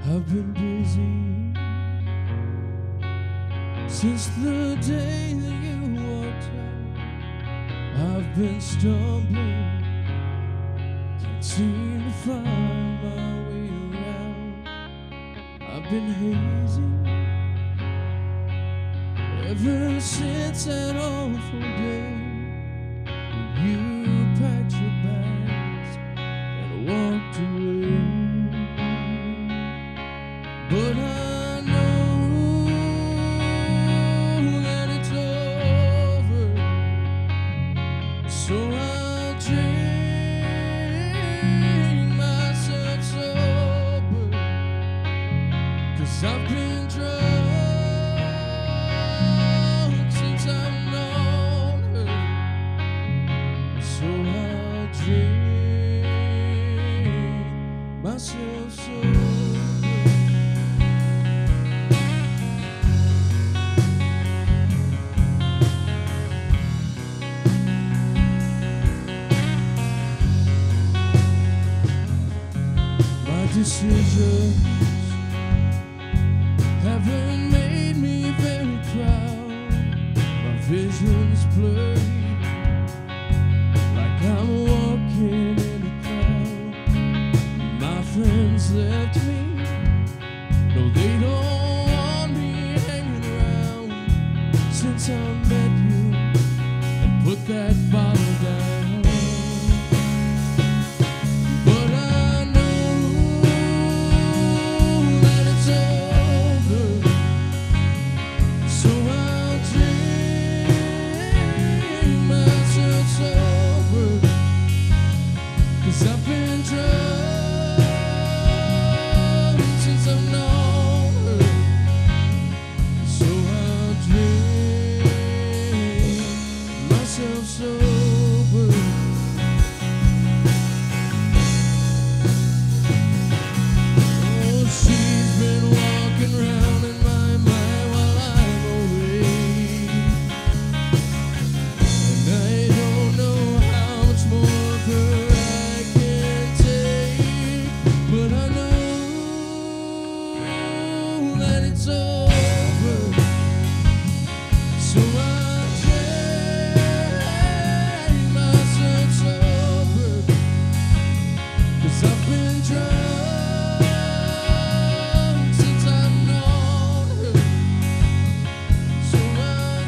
I've been busy since the day that you walked out. I've been stumbling, can't seem to find my way around. I've been hazy ever since that awful day when you packed your bags and walked away. But I know that it's over, so I'll drink myself sober, 'cause I've been drunk since I've known her. So I'll drink myself sober. Decisions haven't made me very proud. My vision's blurry, like I'm walking in a crowd. My friends left me, no, they don't want me hanging around. Since I met you and put that bottle down. I've been drunk since I've known her, so I'll drink myself sober. Oh, she's been walking around in my mind while I'm away, and I don't know how much more of her it's over, so I'll drink myself sober, 'cause I've been drunk since I've known her. So I'll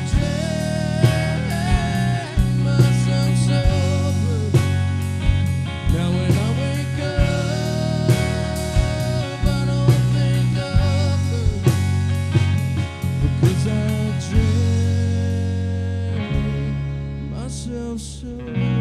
drink myself sober. Now when I wake up, I don't think of her, 'cause I drink myself so